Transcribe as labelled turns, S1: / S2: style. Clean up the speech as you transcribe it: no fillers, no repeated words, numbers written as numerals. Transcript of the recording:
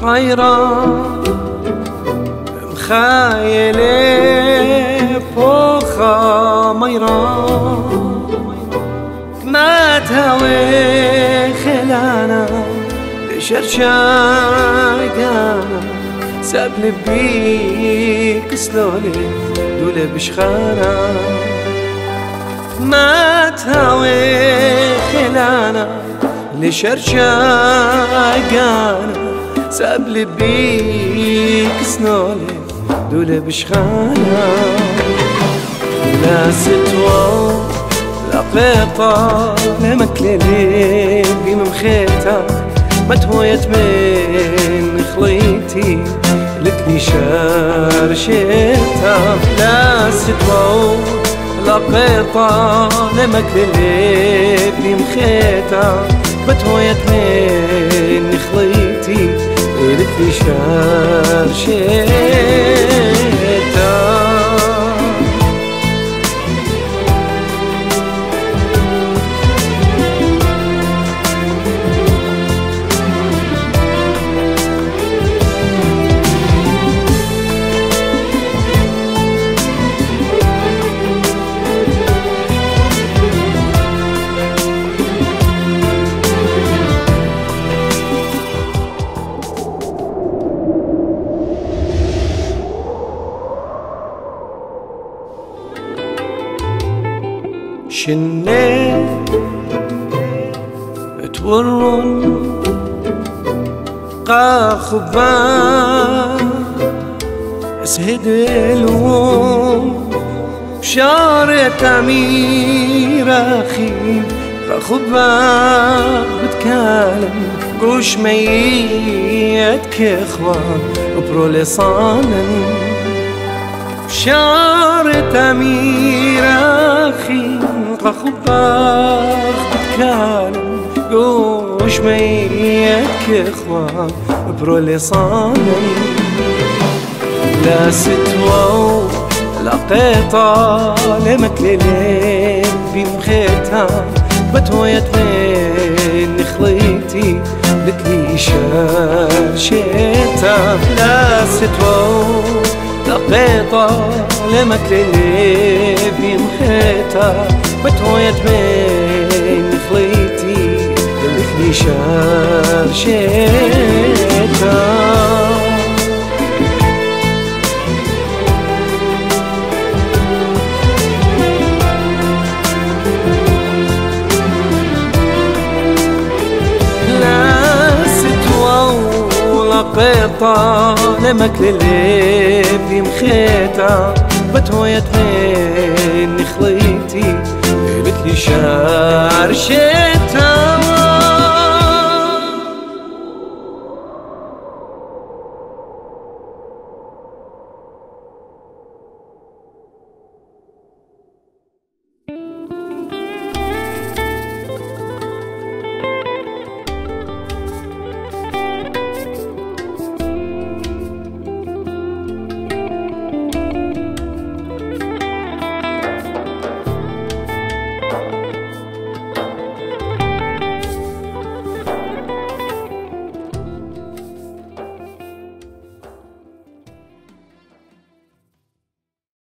S1: طايرة مخايلة فوق ميرة ما تهوي خلانا لشرشاقانا ساب لبيك سلولي دولة بشخانا ما تهوي خلانا لشرشاقانا ساب لبيك سنولي دولة بشخانا لا ستوى لا قيطة لا مكللي بممخيتها ما تهويت من خليتي لكني شارشيتها لا ستوى لا قيطة لا مكللي بممخيتها ما تهويت من خليتي لكني شارشيتها شنيت تورون قاخبان اسهد الوم بشارة أمير أخي قاخبان بتكالم قوش ميت كإخوان وبرو لصانا بشارة أمير أخي قاخباخ بتكالم قوش ميت كإخوان برو لصانا لا ستوى لا قيطة لا مكللين بمخيتها بتويت من خليتي لكني شارشيتها لا ستوى لا قيطة لا مكللي بمخيتها بتويت من خليتي لكني شارشيتها قيطة لمكللي بمخيتها بتويت من خليتي لكني شارشيتها